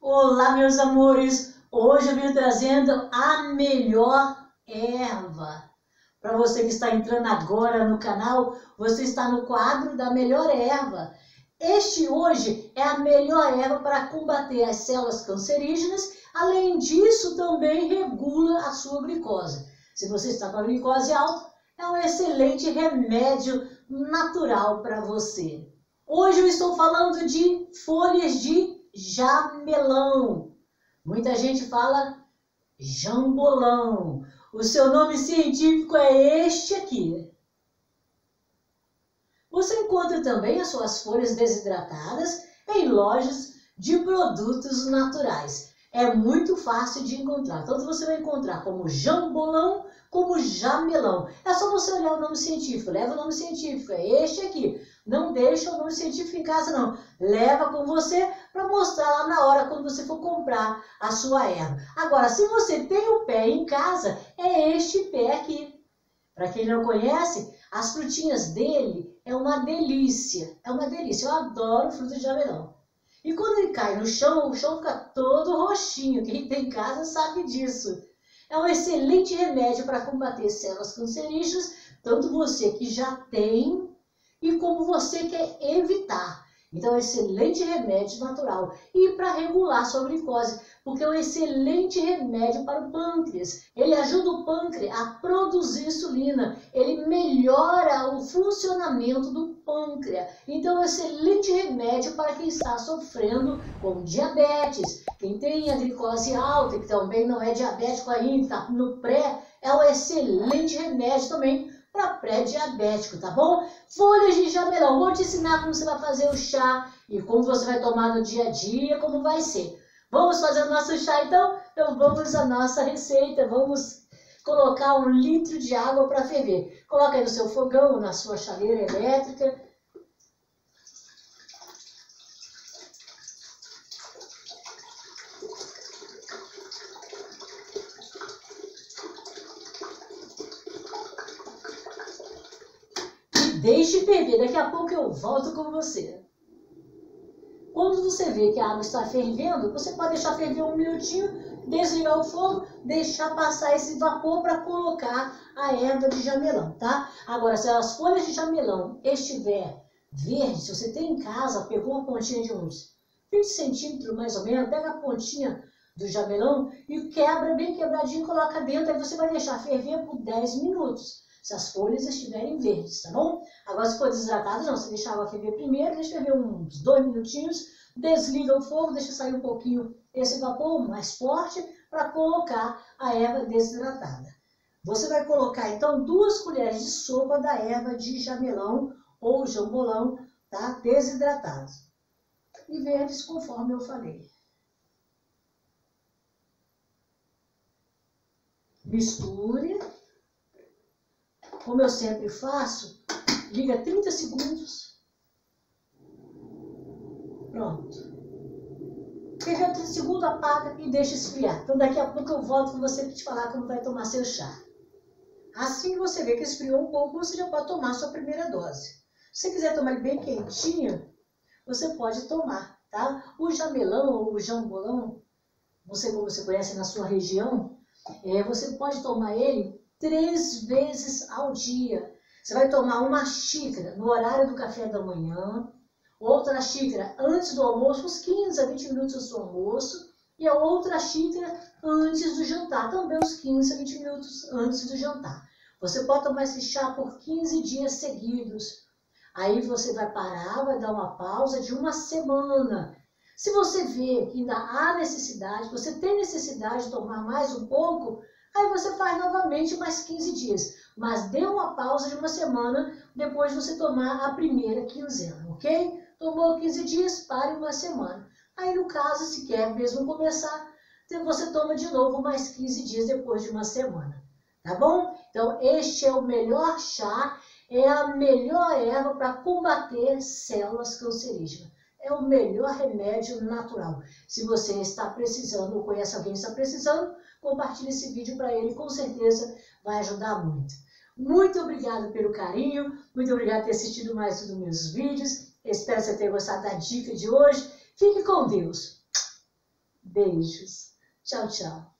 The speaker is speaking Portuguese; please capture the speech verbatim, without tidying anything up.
Olá, meus amores! Hoje eu vim trazendo a melhor erva. Para você que está entrando agora no canal, você está no quadro da melhor erva. Este hoje é a melhor erva para combater as células cancerígenas. Além disso, também regula a sua glicose. Se você está com a glicose alta, é um excelente remédio natural para você. Hoje eu estou falando de folhas de jamelão. Muita gente fala jambolão. O seu nome científico é este aqui. Você encontra também as suas folhas desidratadas em lojas de produtos naturais. É muito fácil de encontrar. Tanto você vai encontrar como jambolão, como jamelão. É só você olhar o nome científico. Leva o nome científico, é este aqui. Não deixa o nome científico em casa, não. Leva com você para mostrar lá na hora, quando você for comprar a sua erva. Agora, se você tem o pé em casa, é este pé aqui. Para quem não conhece, as frutinhas dele é uma delícia. É uma delícia. Eu adoro fruta de jamelão. E quando ele cai no chão, o chão fica todo roxinho. Quem tem em casa sabe disso. É um excelente remédio para combater células cancerígenas, tanto você que já tem e como você quer evitar. Então é um excelente remédio natural. E para regular sua glicose, porque é um excelente remédio para o pâncreas. Ele ajuda o pâncreas a produzir insulina. Ele melhora o funcionamento do pâncreas. Então é um excelente remédio para quem está sofrendo com diabetes. Quem tem a glicose alta, que também não é diabético ainda, está no pré, é um excelente remédio também para pré-diabético, tá bom? Folhas de jamelão. Vou te ensinar como você vai fazer o chá e como você vai tomar no dia a dia, como vai ser. Vamos fazer o nosso chá, então? Então vamos à nossa receita. Vamos colocar um litro de água para ferver. Coloca aí no seu fogão, na sua chaleira elétrica. Deixe ferver, daqui a pouco eu volto com você. Quando você vê que a água está fervendo, você pode deixar ferver um minutinho, desligar o fogo, deixar passar esse vapor para colocar a erva de jamelão, tá? Agora, se as folhas de jamelão estiver verde, se você tem em casa, pegou uma pontinha de uns vinte centímetros mais ou menos, pega a pontinha do jamelão e quebra bem quebradinho, coloca dentro, aí você vai deixar ferver por dez minutos. Se as folhas estiverem verdes, tá bom? Agora, se for desidratado, não. Você deixa a água ferver primeiro, deixa ferver uns dois minutinhos, desliga o fogo, deixa sair um pouquinho esse vapor mais forte para colocar a erva desidratada. Você vai colocar, então, duas colheres de sopa da erva de jamelão ou jambolão, tá? Desidratados. E verdes, conforme eu falei. Misture. Como eu sempre faço, liga trinta segundos. Pronto. Ferveu trinta segundos, apaga e deixa esfriar. Então daqui a pouco eu volto com você para te falar como vai tomar seu chá. Assim que você vê que esfriou um pouco, você já pode tomar a sua primeira dose. Se você quiser tomar ele bem quentinho, você pode tomar, tá? O jamelão ou o jambolão, você como você conhece na sua região, é, você pode tomar ele três vezes ao dia. Você vai tomar uma xícara no horário do café da manhã, outra xícara antes do almoço, uns quinze a vinte minutos do seu almoço, e a outra xícara antes do jantar, também uns quinze a vinte minutos antes do jantar. Você pode tomar esse chá por quinze dias seguidos. Aí você vai parar, vai dar uma pausa de uma semana. Se você vê que ainda há necessidade, você tem necessidade de tomar mais um pouco, aí você faz novamente mais quinze dias. Mas dê uma pausa de uma semana depois de você tomar a primeira quinzena, ok? Tomou quinze dias, pare uma semana. Aí no caso, se quer mesmo começar, você toma de novo mais quinze dias depois de uma semana. Tá bom? Então este é o melhor chá, é a melhor erva para combater células cancerígenas. É o melhor remédio natural. Se você está precisando ou conhece alguém que está precisando, compartilhe esse vídeo para ele, com certeza vai ajudar muito. Muito obrigada pelo carinho, muito obrigada por ter assistido mais um dos meus vídeos. Espero que você tenha gostado da dica de hoje. Fique com Deus. Beijos. Tchau, tchau.